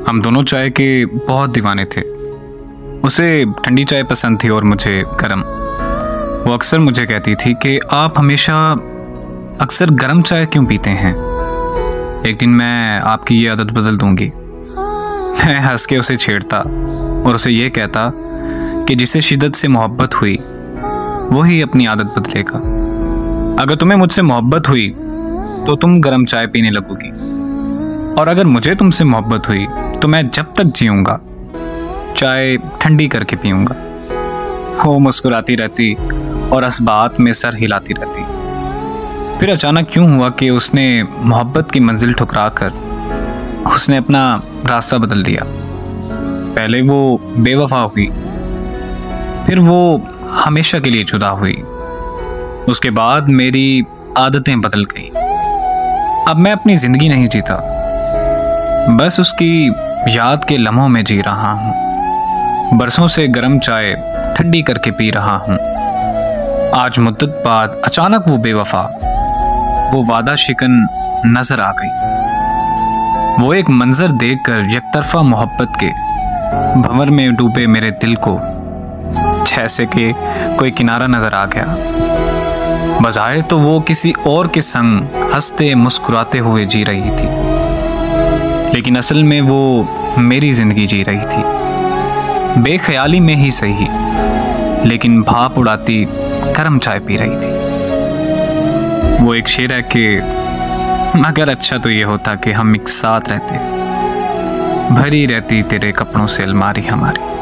हम दोनों चाय के बहुत दीवाने थे। उसे ठंडी चाय पसंद थी और मुझे गर्म। वो अक्सर मुझे कहती थी कि आप हमेशा अक्सर गर्म चाय क्यों पीते हैं, एक दिन मैं आपकी ये आदत बदल दूंगी। मैं हंस के उसे छेड़ता और उसे ये कहता कि जिसे शिद्दत से मोहब्बत हुई वही अपनी आदत बदलेगा। अगर तुम्हें मुझसे मोहब्बत हुई तो तुम गर्म चाय पीने लगोगी, और अगर मुझे तुमसे मोहब्बत हुई तो मैं जब तक जीऊंगा चाय ठंडी करके पीऊंगा। वो मुस्कुराती रहती और इस बात में सर हिलाती रहती। फिर अचानक क्यों हुआ कि उसने मोहब्बत की मंजिल ठुकरा कर उसने अपना रास्ता बदल दिया। पहले वो बेवफा हुई, फिर वो हमेशा के लिए जुदा हुई। उसके बाद मेरी आदतें बदल गई। अब मैं अपनी जिंदगी नहीं जीता, बस उसकी याद के लम्हों में जी रहा हूँ। बरसों से गर्म चाय ठंडी करके पी रहा हूँ। आज मुद्दत बाद अचानक वो बेवफा, वो वादा शिकन नजर आ गई। वो एक मंजर देखकर यकतरफा मोहब्बत के भंवर में डूबे मेरे दिल को जैसे कि कोई किनारा नजर आ गया। बज़ाहिर तो वो किसी और के संग हंसते मुस्कुराते हुए जी रही थी, लेकिन असल में वो मेरी जिंदगी जी रही थी। बेख्याली में ही सही, लेकिन भाप उड़ाती गर्म चाय पी रही थी। वो एक शेर है कि मगर अच्छा तो ये होता कि हम एक साथ रहते, भरी रहती तेरे कपड़ों से अलमारी हमारी।